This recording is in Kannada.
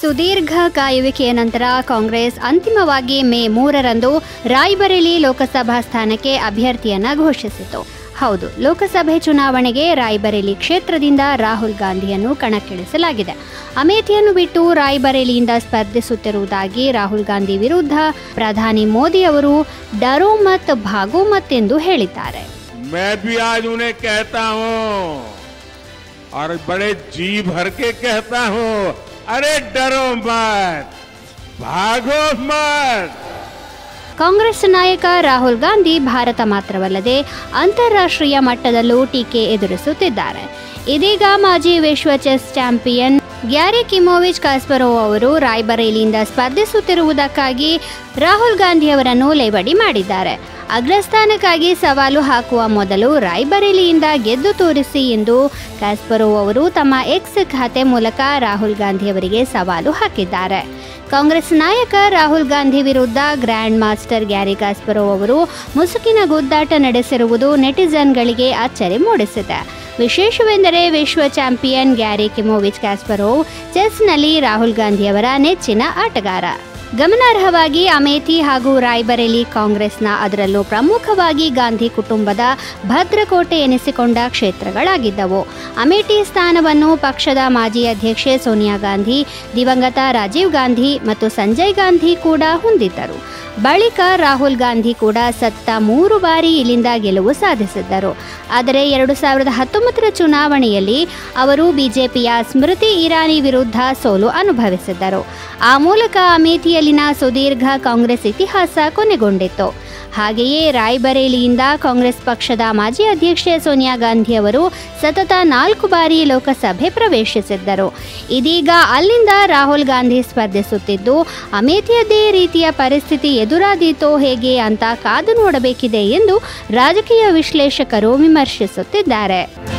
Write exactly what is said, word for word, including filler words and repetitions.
ಸುದೀರ್ಘ ಕಾಯುವಿಕೆಯ ನಂತರ ಕಾಂಗ್ರೆಸ್ ಅಂತಿಮವಾಗಿ ಮೇ ಮೂರರಂದು ರಾಯ್ಬರೇಲಿ ಲೋಕಸಭಾ ಸ್ಥಾನಕ್ಕೆ ಅಭ್ಯರ್ಥಿಯನ್ನ ಘೋಷಿಸಿತು. ಹೌದು, ಲೋಕಸಭೆ ಚುನಾವಣೆಗೆ ರಾಯ್ಬರೇಲಿ ಕ್ಷೇತ್ರದಿಂದ ರಾಹುಲ್ ಗಾಂಧಿಯನ್ನು ಕಣಕ್ಕಿಳಿಸಲಾಗಿದೆ. ಅಮೇಥಿಯನ್ನು ಬಿಟ್ಟು ರಾಯ್ಬರೇಲಿಯಿಂದ ಸ್ಪರ್ಧಿಸುತ್ತಿರುವುದಾಗಿ ರಾಹುಲ್ ಗಾಂಧಿ ವಿರುದ್ಧ ಪ್ರಧಾನಿ ಮೋದಿ ಅವರು ಡರೋ ಮತ್ ಭಾಗೋ ಮತ್ ಎಂದು ಹೇಳಿದ್ದಾರೆ. मैं भी आज उन्हें कहता हूं और बड़े जी भर के कहता हूं, अरे डरो मत, भागो मत. ಕಾಂಗ್ರೆಸ್ ನಾಯಕ ರಾಹುಲ್ ಗಾಂಧಿ ಭಾರತ ಮಾತ್ರವಲ್ಲದೆ ಅಂತಾರಾಷ್ಟ್ರೀಯ ಮಟ್ಟದಲ್ಲೂ ಟೀಕೆ ಎದುರಿಸುತ್ತಿದ್ದಾರೆ. ಇದೀಗ ಮಾಜಿ ವಿಶ್ವ chess champion Garry Kimovich Kasparov ಅವರು ರಾಯ್ಬರೇಲಿಯಿಂದ ಸ್ಪರ್ಧಿಸುತ್ತಿರುವುದಕ್ಕಾಗಿ ರಾಹುಲ್ ಗಾಂಧಿ ಅವರನ್ನು ಲೇವಡಿ ಮಾಡಿದ್ದಾರೆ. ಅಗ್ರಸ್ಥಾನಕ್ಕಾಗಿ ಸವಾಲು ಹಾಕುವ ಮೊದಲು ರಾಯ್ಬರೇಲಿಯಿಂದ ಗೆದ್ದು ತೋರಿಸಿ ಎಂದು ಕಾಸ್ಪರೋವ್ ಅವರು ತಮ್ಮ ಎಕ್ಸ್ ಖಾತೆ ಮೂಲಕ ರಾಹುಲ್ ಗಾಂಧಿ ಅವರಿಗೆ ಸವಾಲು ಹಾಕಿದ್ದಾರೆ. ಕಾಂಗ್ರೆಸ್ ನಾಯಕ ರಾಹುಲ್ ಗಾಂಧಿ ವಿರುದ್ಧ ಗ್ರ್ಯಾಂಡ್ ಮಾಸ್ಟರ್ ಗ್ಯಾರಿ ಕಾಸ್ಪರೋವ್ ಅವರು ಮುಸುಕಿನ ಗುದ್ದಾಟ ನಡೆಸಿರುವುದು ನೆಟಿಜನ್ಗಳಿಗೆ ಅಚ್ಚರಿ ಮೂಡಿಸಿದೆ. ವಿಶೇಷವೆಂದರೆ ವಿಶ್ವ ಚಾಂಪಿಯನ್ ಗ್ಯಾರಿ ಕಿಮೋವಿಚ್ ಕಾಸ್ಪರೋವ್ ಚೆಸ್ನಲ್ಲಿ ರಾಹುಲ್ ಗಾಂಧಿ ಅವರ ನೆಚ್ಚಿನ ಆಟಗಾರ. ಗಮನಾರ್ಹವಾಗಿ ಅಮೇಥಿ ಹಾಗೂ ರಾಯ್ಬರೇಲಿ ಕಾಂಗ್ರೆಸ್ನ, ಅದರಲ್ಲೂ ಪ್ರಮುಖವಾಗಿ ಗಾಂಧಿ ಕುಟುಂಬದ ಭದ್ರಕೋಟೆ ಎನಿಸಿಕೊಂಡ ಕ್ಷೇತ್ರಗಳಾಗಿದ್ದವು. ಅಮೇಠಿ ಸ್ಥಾನವನ್ನು ಪಕ್ಷದ ಮಾಜಿ ಅಧ್ಯಕ್ಷೆ ಸೋನಿಯಾ ಗಾಂಧಿ, ದಿವಂಗತ ರಾಜೀವ್ ಗಾಂಧಿ ಮತ್ತು ಸಂಜಯ್ ಗಾಂಧಿ ಕೂಡ ಹೊಂದಿದ್ದರು. ಬಳಿಕ ರಾಹುಲ್ ಗಾಂಧಿ ಕೂಡ ಸತ್ತ ಮೂರು ಬಾರಿ ಇಲ್ಲಿಂದ ಗೆಲುವು ಸಾಧಿಸಿದ್ದರು. ಆದರೆ ಎರಡು ಸಾವಿರದ ಹತ್ತೊಂಬತ್ತರ ಚುನಾವಣೆಯಲ್ಲಿ ಅವರು ಬಿಜೆಪಿಯ ಸ್ಮೃತಿ ಇರಾನಿ ವಿರುದ್ಧ ಸೋಲು ಅನುಭವಿಸಿದ್ದರು. ಆ ಮೂಲಕ ಅಮೇಥಿಯಲ್ಲಿನ ಸುದೀರ್ಘ ಕಾಂಗ್ರೆಸ್ ಇತಿಹಾಸ ಕೊನೆಗೊಂಡಿತ್ತು. ಹಾಗೆಯೇ ರಾಯ್ಬರೇಲಿಯಿಂದ ಕಾಂಗ್ರೆಸ್ ಪಕ್ಷದ ಮಾಜಿ ಅಧ್ಯಕ್ಷೆ ಸೋನಿಯಾ ಗಾಂಧಿ ಅವರು ಸತತ ನಾಲ್ಕು ಬಾರಿ ಲೋಕಸಭೆ ಪ್ರವೇಶಿಸಿದ್ದರು. ಇದೀಗ ಅಲ್ಲಿಂದ ರಾಹುಲ್ ಗಾಂಧಿ ಸ್ಪರ್ಧಿಸುತ್ತಿದ್ದು, ಅಮೇಥಿಯದ್ದೇ ರೀತಿಯ ಪರಿಸ್ಥಿತಿ ಎದುರಾದೀತೋ ಹೇಗೆ ಅಂತ ಕಾದು ನೋಡಬೇಕಿದೆ ಎಂದು ರಾಜಕೀಯ ವಿಶ್ಲೇಷಕರು ವಿಮರ್ಶಿಸುತ್ತಿದ್ದಾರೆ.